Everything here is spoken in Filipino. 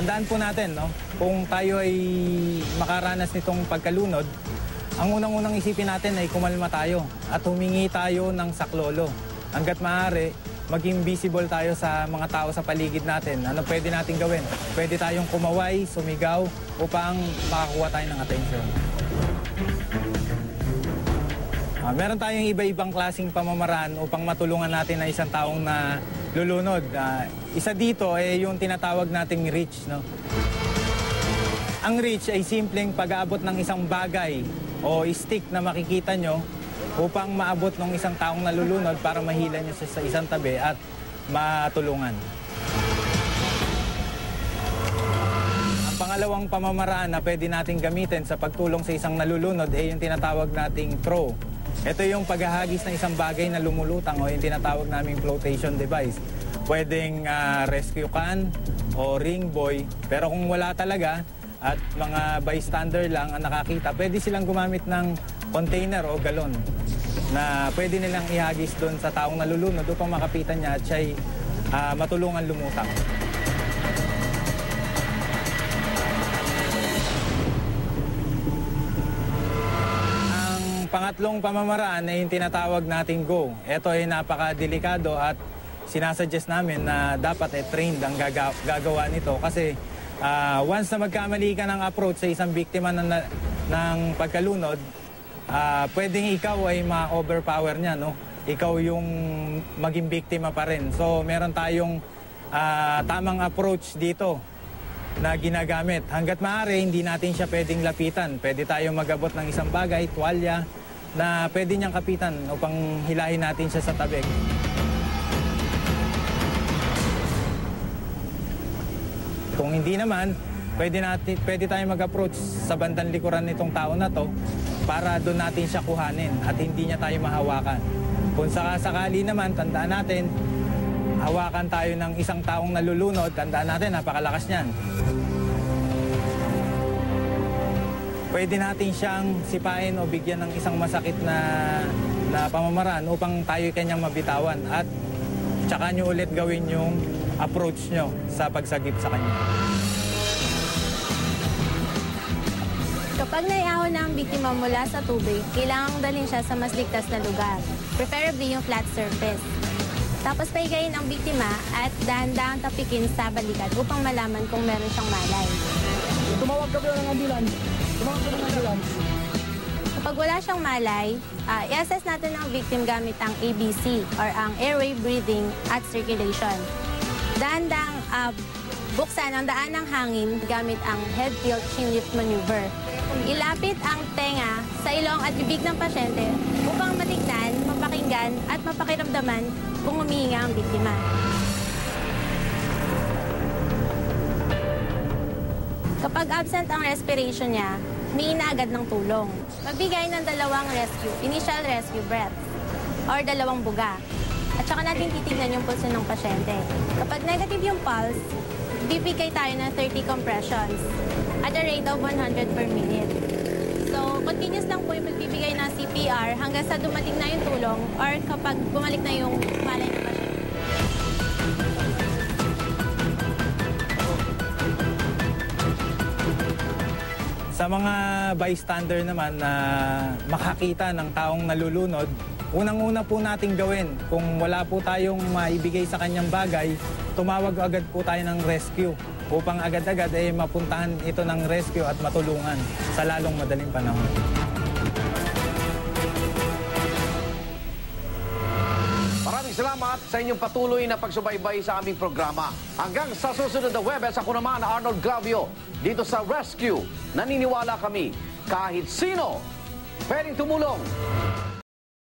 Tandaan po natin, no? Kung tayo ay makaranas nitong pagkalunod, ang unang-unang isipin natin ay kumalma tayo at humingi tayo ng saklolo. Hanggat maaari, maging visible tayo sa mga tao sa paligid natin. Ano pwede natin gawin? Pwede tayong kumaway, sumigaw upang makakuha tayo ng atensyon. Meron tayong iba-ibang klaseng pamamaraan upang matulungan natin na isang taong na lulunod. Isa dito ay yung tinatawag nating reach, no? Ang reach ay simpleng pag-aabot ng isang bagay o stick na makikita nyo upang maabot ng isang taong nalulunod para mahila nyo sa isang tabi at matulungan. Ang pangalawang pamamaraan na pwede natin gamitin sa pagtulong sa isang nalulunod ay yung tinatawag nating throw. Ito yung paghahagis ng isang bagay na lumulutang o yung tinatawag naming flotation device. Pwedeng rescue can o ring buoy, pero kung wala talaga at mga bystander lang ang nakakita, pwede silang gumamit ng container o galon na pwede nilang ihagis doon sa taong nalulunod upang makapitan niya at siya'y matulungan lumutang. Pangatlong pamamaraan ay yung tinatawag nating go. Ito ay napakadelikado at sinasuggest namin na dapat trained ang gagawa nito kasi once na magkamali ka ng approach sa isang biktima ng pagkalunod, pwedeng ikaw ay ma-overpower niya, no? Ikaw yung maging biktima pa rin. So meron tayong tamang approach dito na ginagamit. Hanggat maaari, hindi natin siya pwedeng lapitan. Pwede tayong mag-abot ng isang bagay, tuwalya, na pwede niyang kapitan upang hilahin natin siya sa tabi. Kung hindi naman, pwede tayong mag-approach sa bandang likuran nitong tao na to para doon natin siya kuhanin at hindi niya tayo mahawakan. Kung sakasakali naman, tandaan natin, hawakan tayo ng isang taong nalulunod, tandaan natin, napakalakas niyan. Pwede natin siyang sipain o bigyan ng isang masakit na pamamaraan upang tayo kanyang mabitawan at tsaka nyo ulit gawin yung approach nyo sa pagsagip sa kanya. Kapag naiahon na ang biktima mula sa tubig, kailangang dalhin siya sa mas ligtas na lugar, preferably yung flat surface. Tapos paigayin ang biktima at dahan-dahan tapikin sa balikat upang malaman kung meron siyang malay. Tumawag ka ba ng ambulance? Kapag wala siyang malay, i-assess natin ang victim gamit ang ABC or ang airway breathing at circulation. Dahan-dahang buksan ang daan ng hangin gamit ang head tilt chin lift maneuver. Ilapit ang tenga sa ilong at bibig ng pasyente upang matignan, mapakinggan at mapakiramdaman kung humihinga ang biktima. Kapag absent ang respiration niya, humihinga agad ng tulong. Magbigay ng dalawang initial rescue breaths or dalawang buga. At saka natin titignan yung pulso ng pasyente. Kapag negative yung pulse, bibigay tayo ng 30 compressions at a rate of 100 per minute. So, continuous lang po yung magbibigay ng CPR hanggang sa dumating na yung tulong or kapag bumalik na yung malay ng pasyente. Sa mga bystander naman na makakita ng taong nalulunod, unang-una po nating gawin, kung wala po tayong maibigay sa kanyang bagay, tumawag agad po tayo ng rescue upang agad-agad mapuntahan ito ng rescue at matulungan sa lalong madaling panahon. Maraming salamat sa inyong patuloy na pagsubaybay sa aming programa. Hanggang sa susunod na Webes, ako naman, Arnold Glavio, dito sa Rescue. Naniniwala kami, kahit sino, pwedeng tumulong.